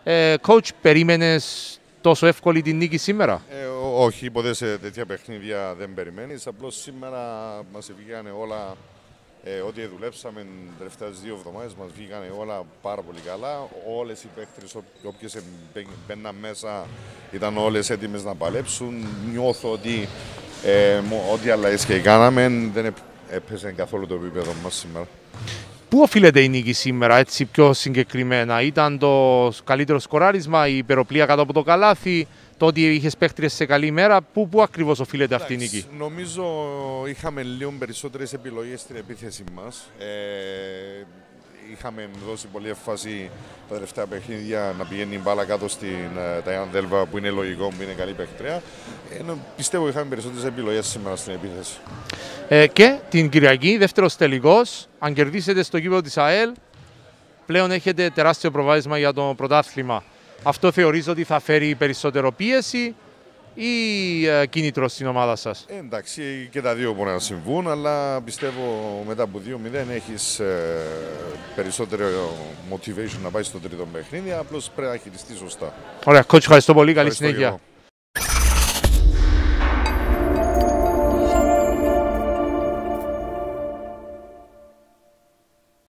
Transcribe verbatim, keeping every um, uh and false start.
Ε, coach, περίμενες τόσο εύκολη την νίκη σήμερα? Ε, ό, όχι, ποτέ σε τέτοια παιχνίδια δεν περιμένεις. Απλώς σήμερα μας βγήκανε όλα, ε, ό,τι δουλέψαμε τις τελευταίες δύο εβδομάδες, μας βγήκανε όλα πάρα πολύ καλά. Όλες οι παίκτες, όποιες μπαίναν μέσα, ήταν όλες έτοιμες να παλέψουν. Νιώθω ότι ε, ό,τι αλλαγές και κάναμε δεν έπαιζε καθόλου το επίπεδο μας σήμερα. Πού οφείλεται η νίκη σήμερα, έτσι πιο συγκεκριμένα? Ήταν το καλύτερο σκοράρισμα, η υπεροπλία κάτω από το καλάθι, το ότι είχες παίχτριες σε καλή ημέρα? Πού, πού ακριβώς οφείλεται αυτή η νίκη? Νομίζω είχαμε λίγο περισσότερες επιλογές στην επίθεση μας. Ε, είχαμε δώσει πολύ έμφαση τα τελευταία παιχνίδια να πηγαίνει η μπάλα κάτω στην Ταϊάν Δέλβα, που είναι λογικό, που είναι καλή παίχτρια. Ε, πιστεύω είχαμε περισσότερες επιλογές σήμερα στην επίθεση. Ε, και την Κυριακή, δεύτερος τελικός, αν κερδίσετε στο γήπεδο της ΑΕΛ, πλέον έχετε τεράστιο προβάδισμα για το πρωτάθλημα. Αυτό θεωρείς ότι θα φέρει περισσότερο πίεση ή ε, κίνητρο στην ομάδα σας? Ε, εντάξει, και τα δύο μπορεί να συμβούν, αλλά πιστεύω μετά από δύο μηδέν έχεις ε, περισσότερο motivation να πάει στο τρίτο παιχνίδι, απλώς πρέπει να χειριστείς σωστά. Ωραία, coach, ευχαριστώ πολύ, καλή συνέχεια.